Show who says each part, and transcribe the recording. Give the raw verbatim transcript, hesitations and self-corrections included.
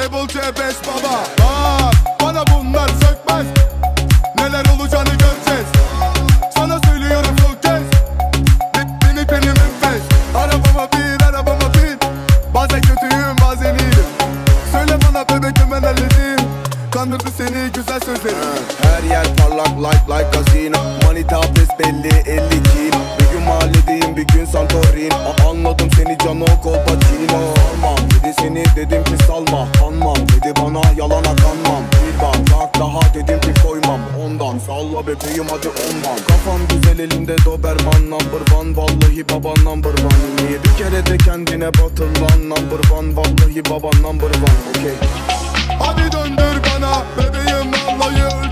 Speaker 1: Level C beş baba. Bak bana bunlar sökmez. Neler olacağını göreceğiz. Sana söylüyorum çok kez. Beni benim enfes. Arabama bin, arabama bin. Bazen kötüyüm, bazen iyiyim. Söyle bana bebekim ben halledeyim. Kandırdı seni güzel sözlerim.
Speaker 2: Her yer parlak like like casino. Manita pes belli elli kil. Bir gün mahalledeyim bir gün Santorin. Anladım seni Cano Colpacino. Salmam dedi seni dedim ki salma. Kanmam dedi bana yalana kanmam. Bir bak bak daha dedim ki koymam. Ondan salla bebeğim hadi ondan. Kafam güzel elimde Doberman number one. Vallahi baba number one. Niye bir kere de kendine batır lan number one. Vallahi baba number one. Okay.
Speaker 1: Hadi döndür bana bebeğim vallahi öl.